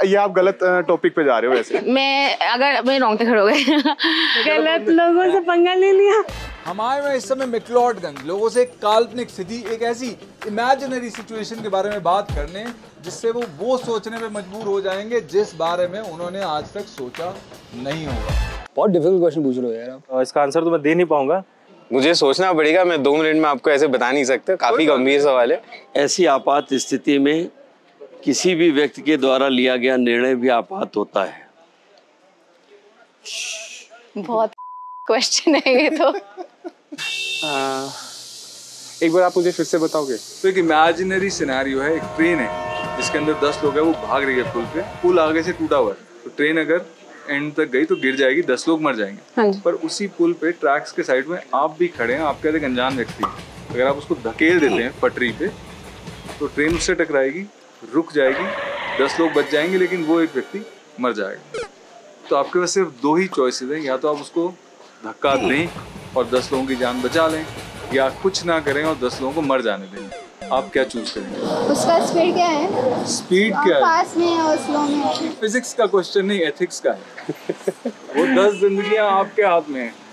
ये आप गलत टॉपिक पे जा रहे हो वैसे। मैं रोंगटे खड़े हो गए। गलत लोगों से पंगा ले लिया। हम आए हुए इस समय मैक्लोडगंज लोगों से एक काल्पनिक स्थिति, एक ऐसी इमेजिनरी सिचुएशन के बारे में बात करने जिससे वो सोचने पे मजबूर हो जाएंगे जिस बारे में उन्होंने आज तक सोचा नहीं होगा। बहुत डिफिकल्ट क्वेश्चन पूछ रहे हो यार आप। इसका आंसर तो मैं दे नहीं पाऊंगा, मुझे सोचना पड़ेगा। मैं 2 मिनट में आपको ऐसे बता नहीं सकता, काफी गंभीर सवाल है। ऐसी आपात स्थिति में किसी भी व्यक्ति के द्वारा लिया गया निर्णय भी आपात होता है। बहुत क्वेश्चन है ये तो। एक बार आप मुझे फिर से बताओगे? तो एक इमेजिनरी सिनेरियो है, एक ट्रेन है जिसके अंदर 10 लोग हैं, वो भाग रही है पुल पे। पुल आगे से टूटा हुआ है, तो ट्रेन अगर एंड तक गई तो गिर जाएगी, 10 लोग मर जाएंगे। हाँ। पर उसी पुल पे ट्रैक्स के साइड में आप भी खड़े हैं, आप कहते हैं अनजान व्यक्ति, अगर आप उसको धकेल देते हैं पटरी पे तो ट्रेन उससे टकराएगी, रुक जाएगी, 10 लोग बच जाएंगे लेकिन वो एक व्यक्ति मर जाएगा। तो आपके पास सिर्फ 2 ही चॉइसेस हैं, या तो आप उसको धक्का दें और 10 लोगों की जान बचा लें, या कुछ ना करें और 10 लोगों को मर जाने दें। आप क्या चूज करेंगे? उसका स्पीड क्या है? स्पीड क्या है? फास्ट में है और स्लो में है। फिजिक्स का क्वेश्चन नहीं, एथिक्स का है। वो 10 जिंदगियां आपके हाथ में हैं।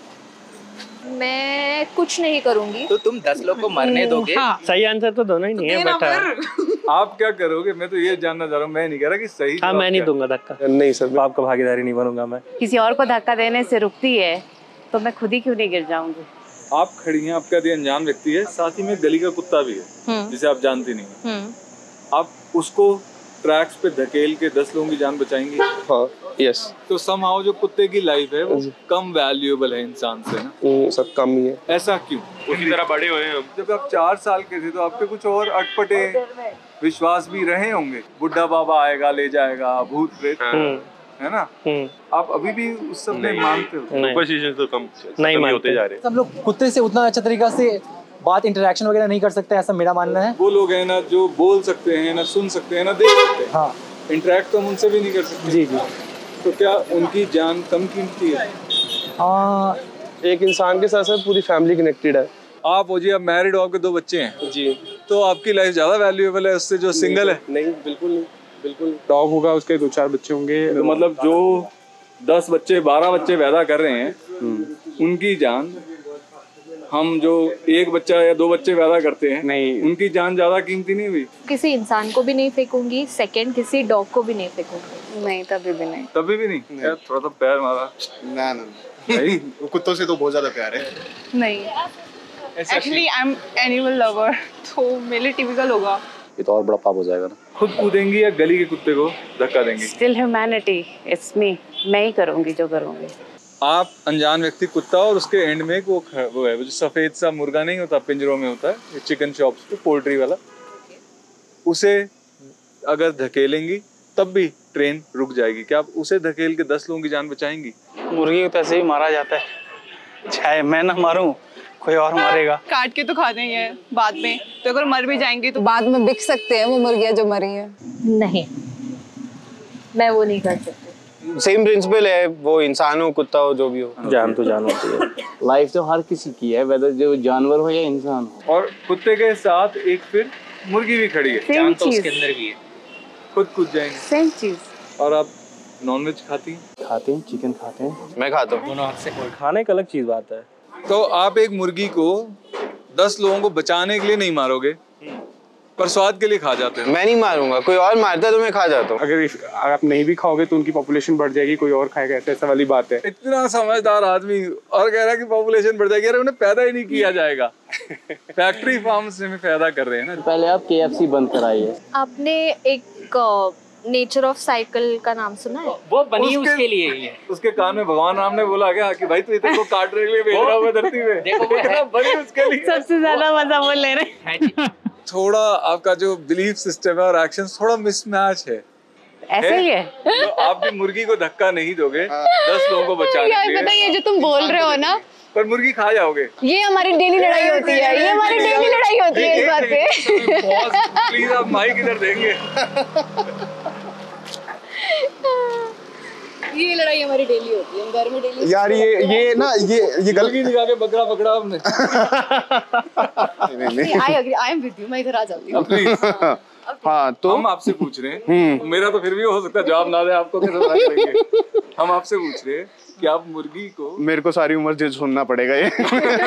मैं कुछ नहीं करूंगी। तो तुम 10 लोग को मरने दोगे? हाँ। सही आंसर तो दोनों ही नहीं है, बट आप क्या करोगे? मैं तो ये जानना चाह रहा हूँ, मैं नहीं कह रहा कि सही। हाँ, मैं नहीं दूंगा धक्का। नहीं सर, आपका भागीदारी नहीं बनूंगा मैं। किसी और को धक्का देने से रुकती है तो मैं खुद ही क्यों नहीं गिर जाऊंगी। आप खड़ी हैं, आपका दिया अनजान व्यक्ति है, साथ ही में गली का कुत्ता भी है जिसे आप जानती नहीं है। आप उसको ट्रैक्स पे धकेल के 10 लोगों की जान बचाएंगी? हाँ, यस। तो समहाउ जो कुत्ते की लाइफ है वो कम वैल्यूएबल है इंसान से ना? सब कम ही है। ऐसा क्यों? उसी तरह बड़े हुए हैं हम। जब आप 4 साल के थे तो आपके कुछ और अटपटे विश्वास भी रहे होंगे, बुढ़ा बाबा आएगा ले जाएगा, भूत प्रेत, है ना? आप अभी भी उस सब में मानते हो? सुपरस्टिशन तो कम नहीं होते जा रहे। सब लोग कुत्ते से उतना अच्छा तरीका से बात इंटरेक्शन वगैरह नहीं कर सकते, ऐसा मेरा मानना है। वो लोग हैं ना जो बोल सकते हैं, ना सुन सकते हैं, ना देख सकते हैं। हाँ, इंटरेक्ट तो हम उनसे भी नहीं कर सकते। जी जी। तो क्या उनकी जान कम कीमती है? हाँ, एक इंसान के साथ साथ पूरी फैमिली कनेक्टेड है। आप हो जी, आप मैरिड हो, आपके 2 बच्चे हैं जी, तो आपकी लाइफ ज्यादा वैल्यूएबल है उससे जो सिंगल है? नहीं, बिल्कुल नहीं, बिल्कुल। डॉग होगा, उसके 2-4 बच्चे होंगे, तो मतलब जो 10 बच्चे 12 बच्चे पैदा कर रहे हैं उनकी जान, हम जो 1 बच्चा या 2 बच्चे पैदा करते हैं, नहीं, उनकी जान ज्यादा कीमती नहीं हुई? किसी इंसान को भी नहीं फेंकूंगी, सेकंड किसी डॉग को भी नहीं फेंकूंगी। नहीं, तभी भी नहीं। तभी भी नहीं? यार थोड़ा सा पैर मारा। ना नहीं, कुत्तों से तो बहुत ज्यादा प्यार है। नहीं, actually I am animal lover, तो मेरे लिए टिपिकल होगा। ये तो और बड़ा पाप हो जाएगा ना। खुद कूदेंगी या गली के कुत्ते को धक्का देंगी? Still humanity, it's me. मैं ही करूंगी जो करूंगी। आप अनजान व्यक्ति कुत्ता और उसके एंड में एक वो है, वो जो सफेद सा मुर्गा नहीं होता, पिंजरों में होता है चिकन शॉप्स पे, पोल्ट्री वाला, उसे अगर धकेलेंगी तब भी ट्रेन रुक जाएगी। क्या आप उसे धकेल के 10 लोगों की जान बचाएंगी? मुर्गी को तो ऐसे ही मारा जाता है, चाहे मैं ना मारूं कोई और मारेगा। काट के तो खाते ही हैं बाद में, तो अगर मर भी जाएंगे तो बाद में बिक सकते हैं वो मुर्गियां जो मरी है। नहीं, मैं वो नहीं कर सकती। सेम प्रिंसिपल है, वो इंसान हो, कुत्ता हो, जो भी हो, जान तो जान होती है। लाइफ तो हर किसी की है, वेदर जो जानवर हो या इंसान हो। और कुत्ते के साथ एक फिर मुर्गी भी खड़ी है, सेम चीज अंदर भी है, खुद कूद जाएंगे। सेम चीज। और आप नॉनवेज खाती हैं? खाते हैं, चिकन खाते हैं। मैं खाता हूँ। दोनों हाथ से खाने एक अलग चीज बात है। तो आप एक मुर्गी को 10 लोगों को बचाने के लिए नहीं मारोगे, पर स्वाद के लिए खा जाते हो? मैं नहीं मारूंगा, कोई और मारता है तो मैं खा जाता हूँ। अगर आप नहीं भी खाओगे तो उनकी पॉपुलेशन बढ़ जाएगी, कोई और खाएगा, ऐसा वाली बात है। इतना समझदार आदमी और कह रहा है कि पॉपुलेशन बढ़ जाएगी। अरे उन्हें पैदा ही नहीं किया जाएगा। फैक्ट्री फार्म्स में पैदा कर रहे हैं ना। पहले आप KFC बंद कराइए। आपने एक नेचर ऑफ साइकिल का नाम सुना है? वो बनी उसके लिए ही है। उसके कान में भगवान राम ने बोला क्या कि भाई तू इतने को काटने के लिए भेज रहा हूँ धरती में, देखो बनी उसके लिए। सबसे ज्यादा मजा वो ले रहे हैं। थोड़ा आपका जो बिलीफ सिस्टम है और एक्शन थोड़ा मिसमैच है। ऐसे ही है। तो आप भी मुर्गी को धक्का नहीं दोगे 10 लोगों को बचाने के लिए। पता है ये जो तुम बोल रहे हो ना, पर मुर्गी खा जाओगे। ये हमारी डेली लड़ाई होती है, ये हमारी डेली लड़ाई होती है इस बात पे। प्लीज आप माइक इधर देंगे। ये लड़ाई हमारी डेली होती है, हम घर में डेली। यार ये ना ये गलती दिखा के बकरा पकड़ा आपने। नहीं। I agree, I am with you, मैं इधर आ जाती हूँ। हाँ तो हम आपसे पूछ रहे हैं, मेरा तो फिर भी हो सकता है जवाब ना दे, आपको कैसे पता करेंगे? हम आपसे पूछ रहे हैं कि आप मुर्गी को, मेरे को सारी उम्र जो सुनना पड़ेगा ये।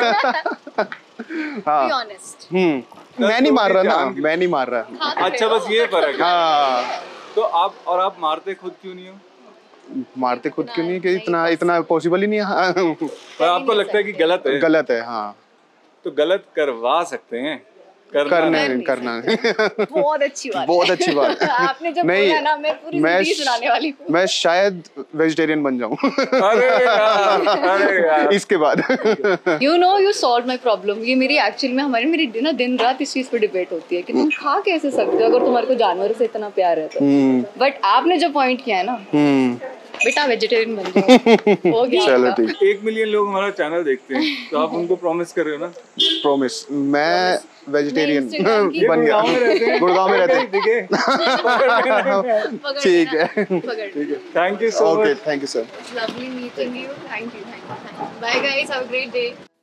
हाँ मैं नहीं मार रहा ना, मैं नहीं मार रहा। अच्छा बस ये फर्क है। हाँ तो आप मारते खुद क्यों नहीं हो? मारते खुद क्यों नहीं, कि इतना पॉसिबल ही नहीं है। पर आपको लगता है कि गलत है? गलत है हाँ। तो गलत करवा सकते हैं, करना बहुत अच्छी बात, बहुत अच्छी बात। आपने जब बोला ना मैं पूरी जिंदगी सुनाने वाली हूँ। मैं शायद वेजिटेरियन बन जाऊँ अरे यार। इसके बाद। You solve my problem. ये मेरी ना दिन रात इस चीज पे डिबेट होती है कि तुम खा कैसे सकते हो अगर तुम्हारे को जानवरों से इतना प्यार है तो। बट आपने जो पॉइंट किया है ना, बेटा वेजिटेरियन बन जाओ, हो गया। चलो ठीक। 1 मिलियन लोग हमारा चैनल देखते हैं, तो आप उनको प्रॉमिस कर रहे हो ना? प्रॉमिस, मैं वेजिटेरियन बन गया। गुड़गांव में रहते हैं। ठीक है, thank you so much. Okay, thank you sir. Lovely meeting you, thank you. Bye guys, have a great day.